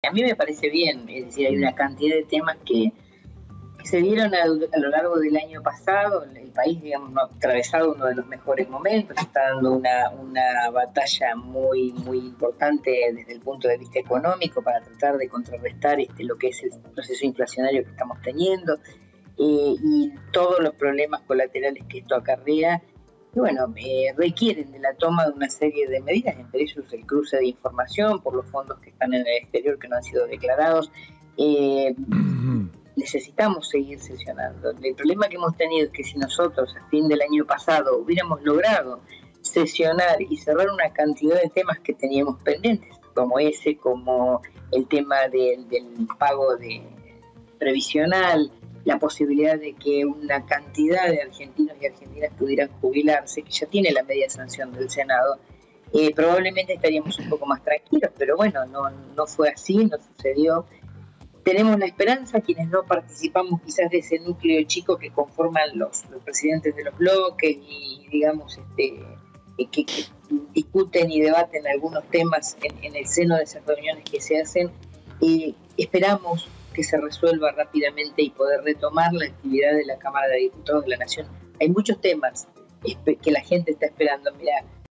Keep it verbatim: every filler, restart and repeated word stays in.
a mí me parece bien, es decir, hay una cantidad de temas que, que se dieron a, a lo largo del año pasado. El país, digamos, no ha atravesado uno de los mejores momentos, está dando una, una batalla muy, muy importante desde el punto de vista económico para tratar de contrarrestar este, lo que es el proceso inflacionario que estamos teniendo, eh, y todos los problemas colaterales que esto acarrea. Y bueno, eh, requieren de la toma de una serie de medidas, entre ellos el cruce de información por los fondos que están en el exterior que no han sido declarados. Eh, necesitamos seguir sesionando. El problema que hemos tenido es que si nosotros a fin del año pasado hubiéramos logrado sesionar y cerrar una cantidad de temas que teníamos pendientes, como ese, como el tema del, del pago de previsional, la posibilidad de que una cantidad de argentinos y argentinas pudieran jubilarse, que ya tiene la media sanción del Senado, eh, probablemente estaríamos un poco más tranquilos, pero bueno, no, no fue así, no sucedió. Tenemos la esperanza, quienes no participamos quizás de ese núcleo chico que conforman los, los presidentes de los bloques y, digamos, este, que, que discuten y debaten algunos temas en, en el seno de esas reuniones que se hacen, eh, esperamos que se resuelva rápidamente y poder retomar la actividad de la Cámara de Diputados de la Nación. Hay muchos temas que la gente está esperando. Mirá,